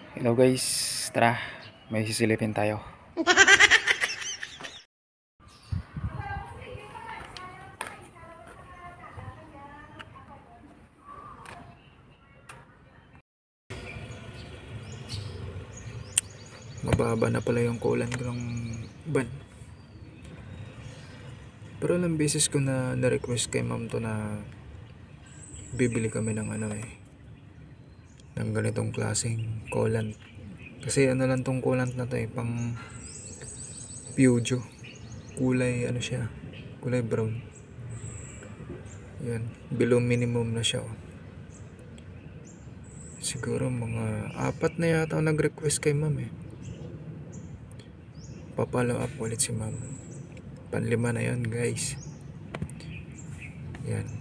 Hello guys, tara, may sisilipin tayo. Mababa na pala yung kulan ko ng ban. Pero ilang beses ko na-request kay ma'am to na bibili kami ng ng ganitong klaseng coolant. Kasi lang tong coolant na to pang Peugeot. Kulay siya, kulay brown. Yan, below minimum na siya. Siguro mga 4 na yata nag-request kay ma'am Papalo up ulit si ma'am. Panlima na yon guys. Yan.